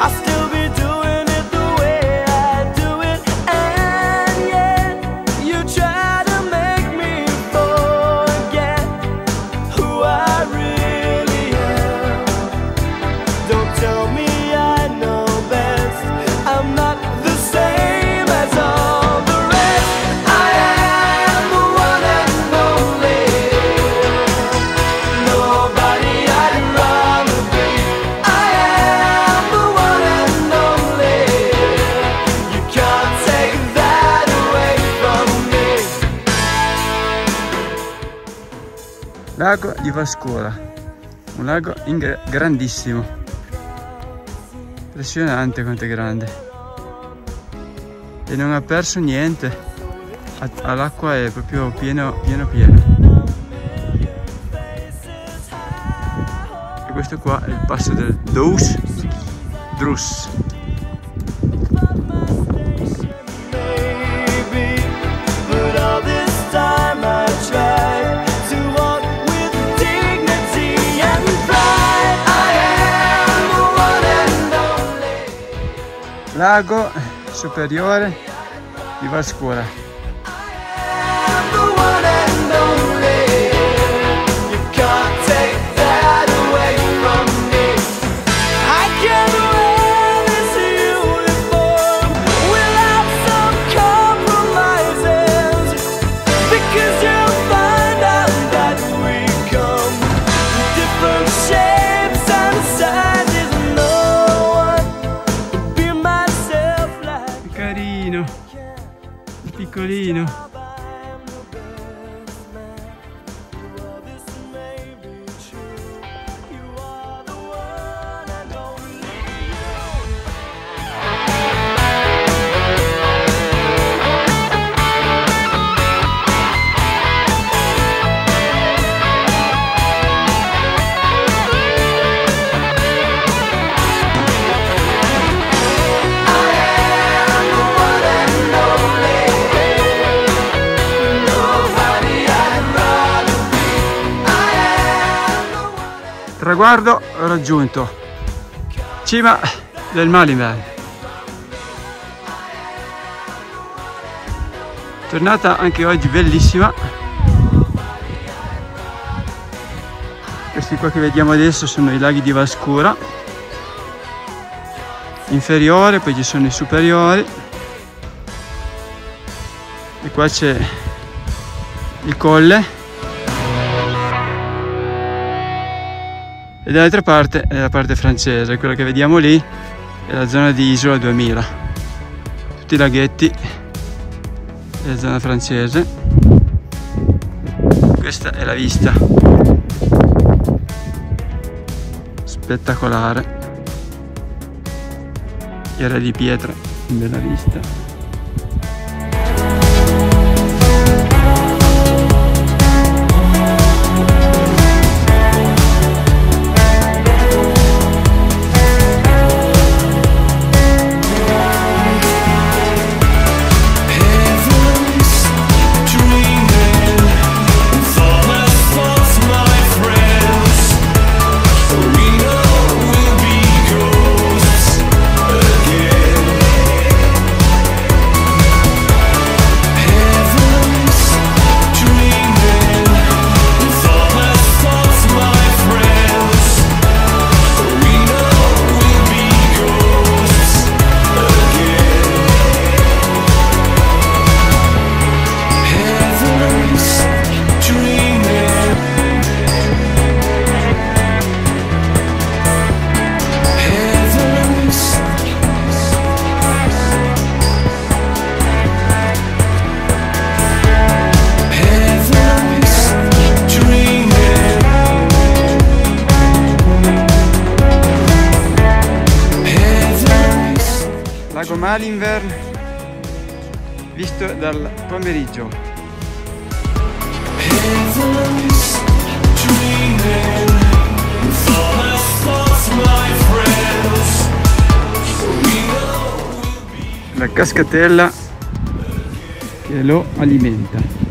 I'll still be doing it the way I do it. And yet you try to make me forget who I really am. Don't tell me I know best. I'm not the same as all the rest. I am the one and only. Nobody I'd rather be. I am the one and only. You can't take that away from me. Lago di Valscuola, un lago grandissimo, impressionante quanto è grande, e non ha perso niente, l'acqua è proprio pieno. E questo qua è il passo del Drus. Maybe, but all this time I tried to walk with dignity and pride. I am the one and only. Lago Superiore di Valscuola. I am the one and only. You can't take that away from me. I can wear this uniform without some compromises, because you'll find out that we come in different shapes and sizes. No one can be myself like Carino, piccolino. Traguardo raggiunto, cima del Malinverno. Giornata anche oggi bellissima. Questi qua che vediamo adesso sono i laghi di Valscura inferiore, poi ci sono i superiori e qua c'è il colle. E dall'altra parte è la parte francese, quella che vediamo lì è la zona di Isola 2000, tutti i laghetti della zona francese. Questa è la vista, spettacolare, era di pietra, bella vista. Lago Malinverno visto dal pomeriggio. La cascatella che lo alimenta.